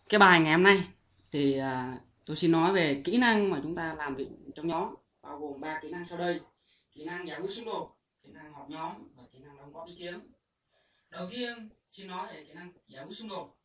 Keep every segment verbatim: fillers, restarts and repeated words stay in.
Cái bài ngày hôm nay thì à, tôi xin nói về kỹ năng mà chúng ta làm việc trong nhóm, bao gồm ba kỹ năng sau đây: kỹ năng giải quyết xung đột, kỹ năng họp nhóm và kỹ năng đóng góp ý kiến. Đầu tiên xin nói về kỹ năng giải quyết xung đột.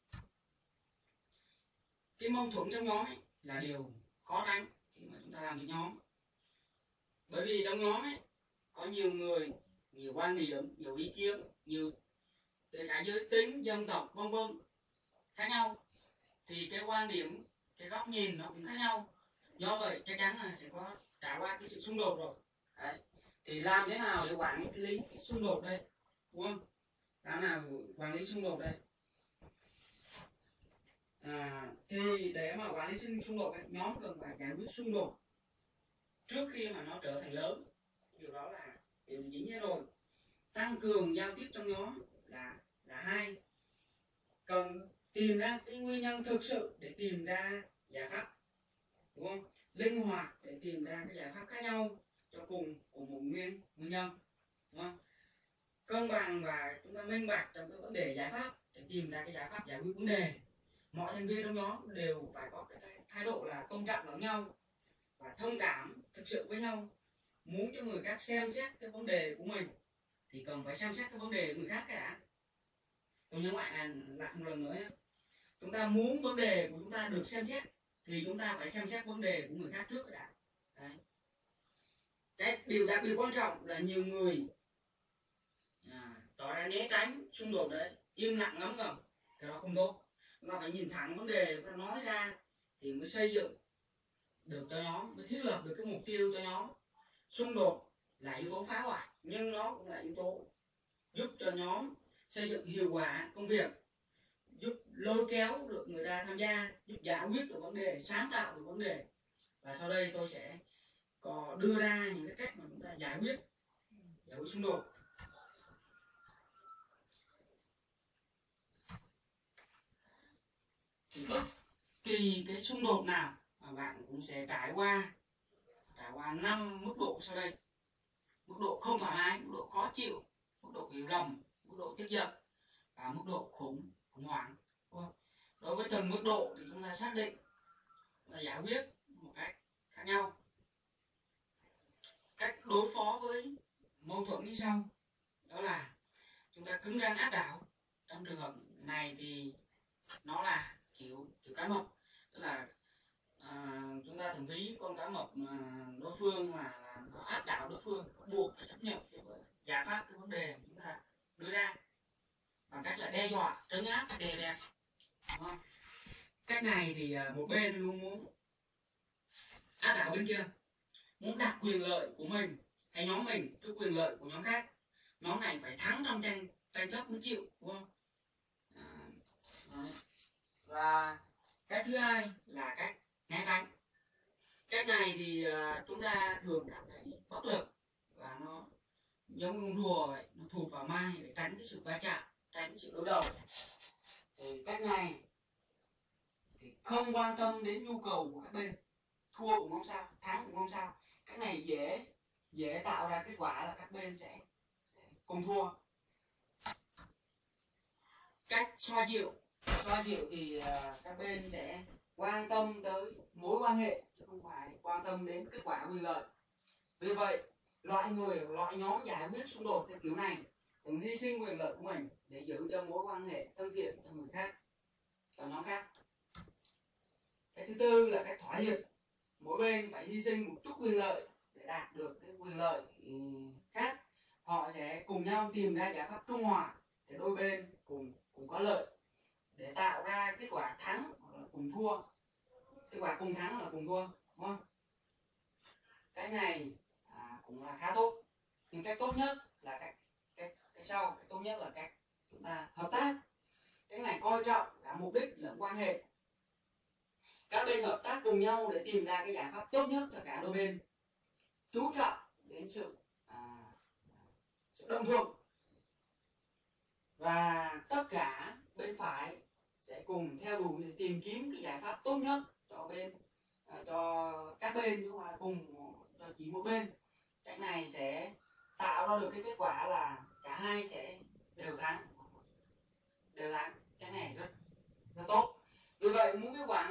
Cái mâu thuẫn trong nhóm ấy là điều khó tránh khi mà chúng ta làm việc nhóm, bởi vì trong nhóm ấy có nhiều người, nhiều quan điểm, nhiều ý kiến, nhiều kể cả giới tính, dân tộc vân vân khác nhau, thì cái quan điểm, cái góc nhìn nó cũng khác nhau. Do vậy chắc chắn là sẽ có trải qua cái sự xung đột rồi. Đấy. Thì làm thế nào để quản lý cái xung đột đây, đúng không? Làm nào quản lý xung đột đây? À, thì để mà quản lý xung đột ấy, nhóm cần phải giải quyết xung đột trước khi mà nó trở thành lớn. Điều đó là điều dĩ nhiên rồi. Tăng cường giao tiếp trong nhóm là là hai. Cần tìm ra cái nguyên nhân thực sự để tìm ra giải pháp, đúng không? Linh hoạt để tìm ra cái giải pháp khác nhau cho cùng cùng một nguyên nguyên nhân, đúng không? Cân bằng và chúng ta minh bạch trong cái vấn đề giải pháp để tìm ra cái giải pháp giải quyết vấn đề. Mọi thành viên trong nhóm đều phải có cái thái độ là tôn trọng lẫn nhau và thông cảm thực sự với nhau. Muốn cho người khác xem xét cái vấn đề của mình thì cần phải xem xét cái vấn đề của người khác cái đã. Tôi nhấn lại lại một lần nữa nhé. Chúng ta muốn vấn đề của chúng ta được xem xét thì chúng ta phải xem xét vấn đề của người khác trước cái đã. Đấy. Cái điều đặc biệt quan trọng là nhiều người à, tỏ ra né tránh xung đột đấy, im lặng ngấm ngầm, cái đó không tốt. Chúng ta phải nhìn thẳng vấn đề và nói ra thì mới xây dựng được cho nhóm, mới thiết lập được cái mục tiêu cho nhóm. Xung đột là yếu tố phá hoại, nhưng nó cũng là yếu tố giúp cho nhóm xây dựng hiệu quả công việc, giúp lôi kéo được người ta tham gia, giúp giải quyết được vấn đề, sáng tạo được vấn đề. Và sau đây tôi sẽ có đưa ra những cái cách mà chúng ta giải quyết giải quyết xung đột. Thì bất kỳ cái xung đột nào mà bạn cũng sẽ trải qua trải qua năm mức độ sau đây: mức độ không thoải mái, mức độ khó chịu, mức độ hiểu lầm, mức độ tức giận và mức độ khủng khủng hoảng. Đối với từng mức độ thì chúng ta xác định là giải quyết một cách khác nhau. Cách đối phó với mâu thuẫn như sau, đó là chúng ta cứng rắn áp đảo. Trong trường hợp này thì nó là kiểu kiểu cá mập, tức là à, chúng ta thường ví con cá mập mà đối phương là, là nó áp đảo đối phương, buộc phải chấp nhận cái giải pháp cái vấn đề chúng ta đưa ra bằng cách là đe dọa, trấn áp, đè bẹp. Cách này thì một bên luôn muốn áp đảo bên kia, muốn đặt quyền lợi của mình hay nhóm mình trước quyền lợi của nhóm khác. Nhóm này phải thắng trong tranh tranh chấp mới chịu, đúng không? À, và cái thứ hai là cách né tránh. Cách này thì uh, chúng ta thường cảm thấy bất lực và nó giống con rùa vậy, nó thụt vào mai để tránh cái sự va chạm, tránh cái sự đối đầu. Thì cách này thì không quan tâm đến nhu cầu của các bên, thua cũng không sao, thắng cũng không sao. Cách này dễ dễ tạo ra kết quả là các bên sẽ, sẽ cùng thua. Cách xoa dịu. Xoa dịu thì uh, các bên sẽ quan tâm tới mối quan hệ chứ không phải quan tâm đến kết quả quyền lợi. Vì vậy, loại người, loại nhóm giải quyết xung đột theo kiểu này thường hy sinh quyền lợi của mình để giữ cho mối quan hệ thân thiện cho người khác, cho nhóm khác. Cái thứ tư là cách thỏa hiệp. Mỗi bên phải hy sinh một chút quyền lợi để đạt được cái quyền lợi khác. Họ sẽ cùng nhau tìm ra giải pháp trung hòa để đôi bên cùng cùng có lợi, để tạo ra kết quả thắng hoặc là cùng thua. Kết quả cùng thắng là cùng thua, đúng không? Cái này à, cũng là khá tốt. Nhưng cách tốt nhất là cách cách cái sau, cách tốt nhất là cách chúng ta hợp tác. Cái này coi trọng cả mục đích lẫn quan hệ. Các bên hợp tác cùng nhau để tìm ra cái giải pháp tốt nhất cho cả đôi bên. Chú trọng đến sự, à, sự đồng thuận. Và tất cả bên phải sẽ cùng theo đuổi để tìm kiếm cái giải pháp tốt nhất cho bên, à, cho các bên, nhưng mà cùng cho chỉ một bên. Cách này sẽ tạo ra được cái kết quả là cả hai sẽ đều thắng, đều thắng. Cái này rất rất tốt. Vì vậy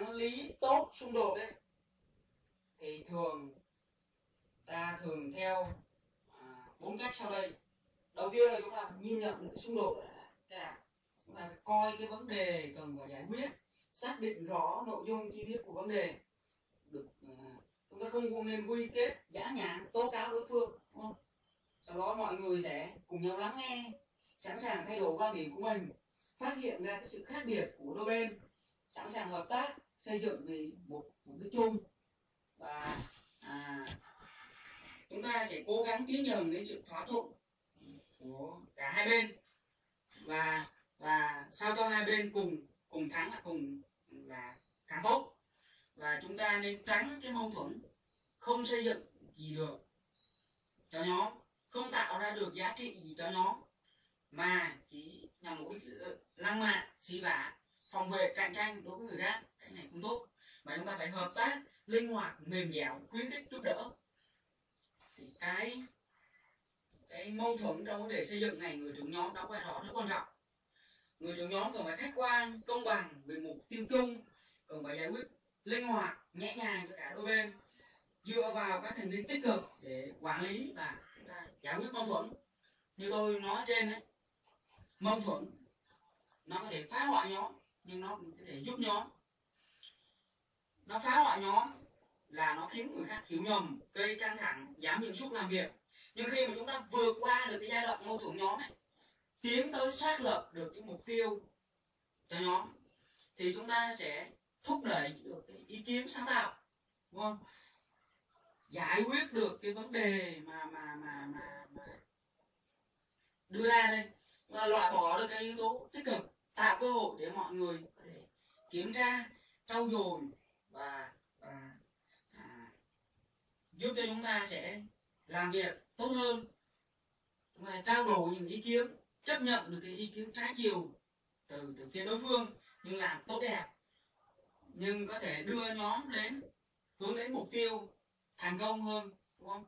quản lý tốt xung đột đấy thì thường ta thường theo bốn à, cách sau đây. Đầu tiên là chúng ta nhìn nhận được xung đột là chúng ta phải coi cái vấn đề cần phải giải quyết, xác định rõ nội dung chi tiết của vấn đề. Được, uh, chúng ta không nên quy kết, nhã nhặn, tố cáo đối phương, đúng không? Sau đó mọi người sẽ cùng nhau lắng nghe, sẵn sàng thay đổi quan điểm của mình, phát hiện ra cái sự khác biệt của đôi bên, sẵn sàng hợp tác, xây dựng vì một một cái chung, và à, chúng ta sẽ cố gắng tiến dần đến sự thỏa thuận của cả hai bên, và và sao cho hai bên cùng cùng thắng là cùng là càng tốt. Và chúng ta nên tránh cái mâu thuẫn không xây dựng gì được cho nhóm, không tạo ra được giá trị gì cho nhóm, mà chỉ nhằm mục đích lăng mạ, xỉ vả, phòng vệ, cạnh tranh đối với người khác. Cái này không tốt, mà chúng ta phải hợp tác, linh hoạt, mềm dẻo, khuyến khích, giúp đỡ. Thì cái cái mâu thuẫn trong vấn đề xây dựng này, người trưởng nhóm đóng vai trò rất quan trọng. Người trưởng nhóm cần phải khách quan, công bằng về mục tiêu chung, cần phải giải quyết linh hoạt, nhẹ nhàng cho cả đôi bên, dựa vào các thành viên tích cực để quản lý và chúng ta giải quyết mâu thuẫn. Như tôi nói trên đấy, mâu thuẫn nó có thể phá hoại nhóm, nhưng nó cũng có thể giúp nhóm. Nó phá hoại nhóm là nó khiến người khác hiểu nhầm, gây căng thẳng, giảm hiệu suất làm việc. Nhưng khi mà chúng ta vượt qua được cái giai đoạn mâu thuẫn nhóm ấy, tiến tới xác lập được cái mục tiêu cho nhóm, thì chúng ta sẽ thúc đẩy được cái ý kiến sáng tạo, đúng không? Giải quyết được cái vấn đề mà mà mà mà, mà đưa ra đây, và loại bỏ được cái yếu tố tích cực, tạo cơ hội để mọi người có thể kiểm tra, trau dồi và, và à, giúp cho chúng ta sẽ làm việc tốt hơn. Chúng ta trao đổi những ý kiến, chấp nhận được cái ý kiến trái chiều từ từ phía đối phương, nhưng làm tốt đẹp, nhưng có thể đưa nhóm đến hướng đến mục tiêu thành công hơn, đúng không?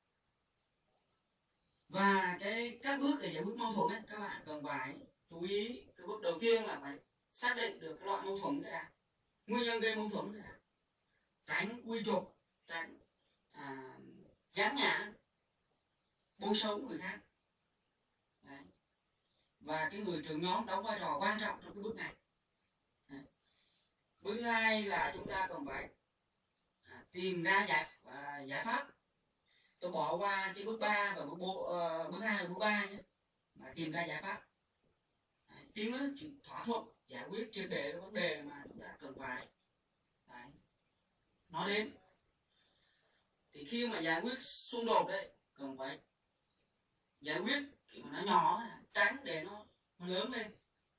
Và cái các bước để giải quyết mâu thuẫn ấy, các bạn cần phải chú ý. Cái bước đầu tiên là phải xác định được cái loại mâu thuẫn này, nguyên nhân gây mâu thuẫn này, tránh quy chụp, tránh à, dán nhãn, bôi xấu người khác. Đấy. Và cái người trưởng nhóm đóng vai trò quan trọng trong cái bước này. Đấy. Bước thứ hai là chúng ta cần phải à, tìm ra giải à, giải pháp. Tôi bỏ qua cái bước ba và bước bộ uh, bước hai và bước ba nhé, mà tìm ra giải pháp. Đấy. Tiến tới thỏa thuận, giải quyết triệt để cái vấn đề mà chúng ta cần phải đấy, nói đến. Thì khi mà giải quyết xung đột đấy, cần phải giải quyết khi mà nó nhỏ, tránh để nó, nó lớn lên.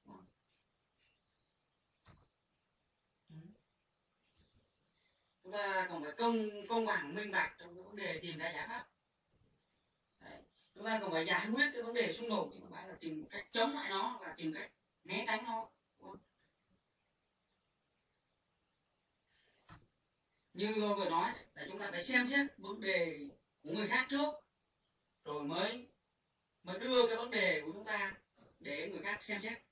Chúng ta còn phải công công bằng, minh bạch trong cái vấn đề tìm ra giải pháp. Đấy. Chúng ta còn phải giải quyết cái vấn đề xung đột, chứ không phải là tìm cách chống lại nó, và tìm cách né tránh nó. Như tôi vừa nói là chúng ta phải xem xét vấn đề của người khác trước, rồi mới mới đưa cái vấn đề của chúng ta để người khác xem xét.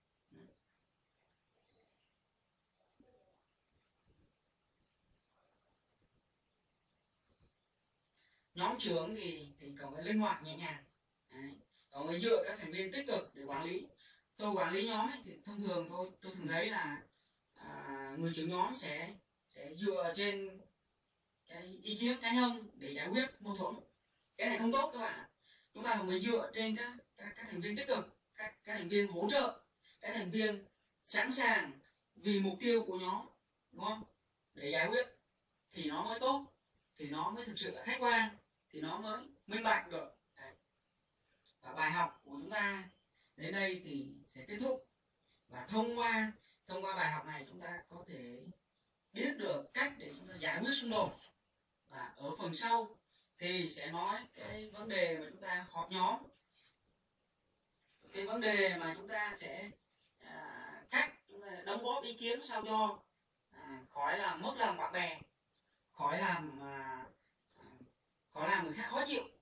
Nhóm trưởng thì thì cần phải linh hoạt, nhẹ nhàng. Đấy. Còn phải dựa các thành viên tích cực để quản lý. Tôi quản lý nhóm ấy, thì thông thường tôi tôi thường thấy là à, người trưởng nhóm sẽ sẽ dựa trên cái ý kiến cá nhân để giải quyết mâu thuẫn. Cái này không tốt các bạn. Chúng ta phải dựa trên các các, các thành viên tích cực, các, các thành viên hỗ trợ, các thành viên sẵn sàng vì mục tiêu của nhóm, đúng không? Để giải quyết thì nó mới tốt, thì nó mới thực sự là khách quan, thì nó mới minh bạch được. Đấy. Và bài học của chúng ta đến đây thì sẽ kết thúc. Và thông qua thông qua bài học này chúng ta có thể biết được cách để chúng ta giải quyết xung đột. Và ở phần sau thì sẽ nói cái vấn đề mà chúng ta họp nhóm, cái vấn đề mà chúng ta sẽ à, cách chúng ta đóng góp ý kiến sao cho à, khỏi làm mất lòng bạn bè, khỏi làm à, khỏi làm người khác khó chịu.